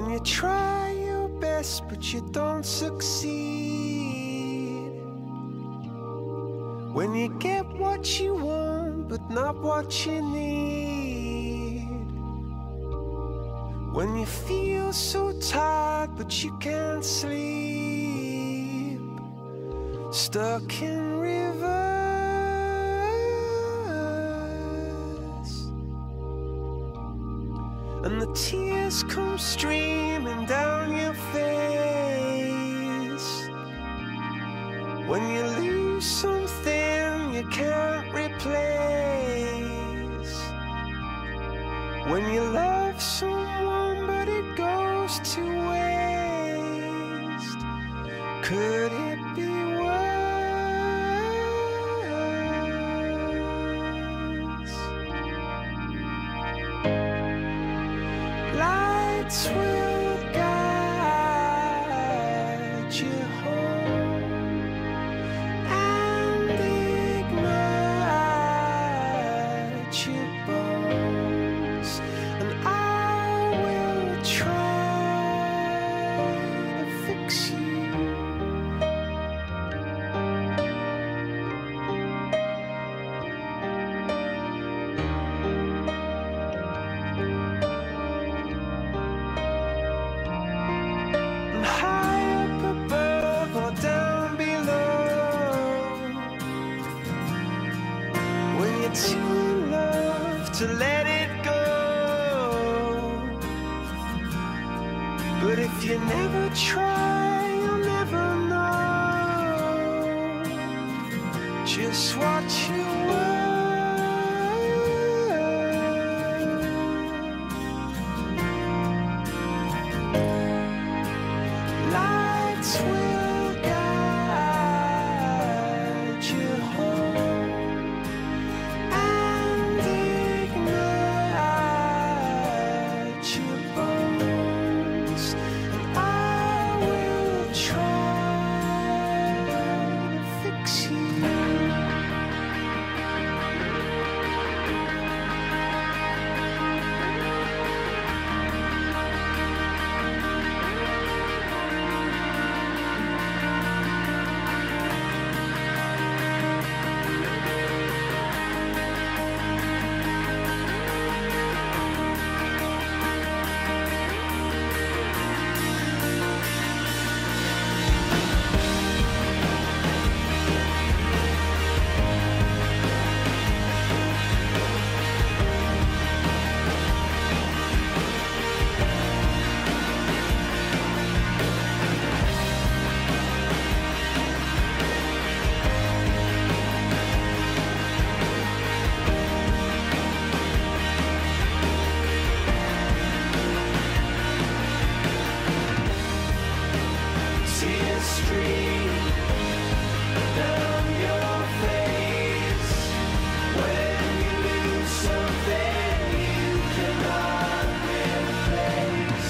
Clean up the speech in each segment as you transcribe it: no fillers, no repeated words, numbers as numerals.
When you try your best but you don't succeed. When you get what you want but not what you need. When you feel so tired but you can't sleep. Stuck in rivers, and the tears come streaming down your face. When you lose something you can't replace. When you love someone but it goes to waste. Could it be worse? Lights will guide you home and ignite your bones, and I will try to fix you. And high up above or down below, when you're too in love to let it go. But if you never try, you'll never know just what you were. Lights will guide you home and ignite your bones, and I will try to fix you. Tears stream down your face when you lose something you cannot replace.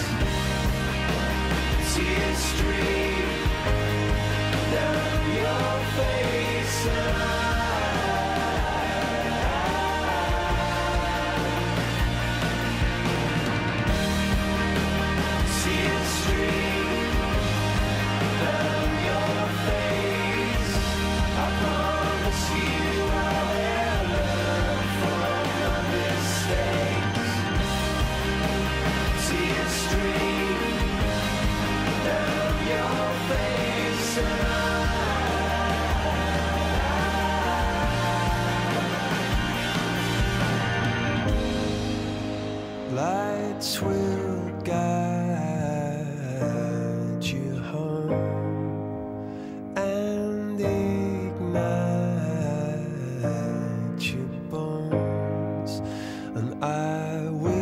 Tears stream down your face, and tears stream down your face. I promise you I will learn from my mistakes. Tears stream down your face, and lights will guide you home and ignite your bones, and I will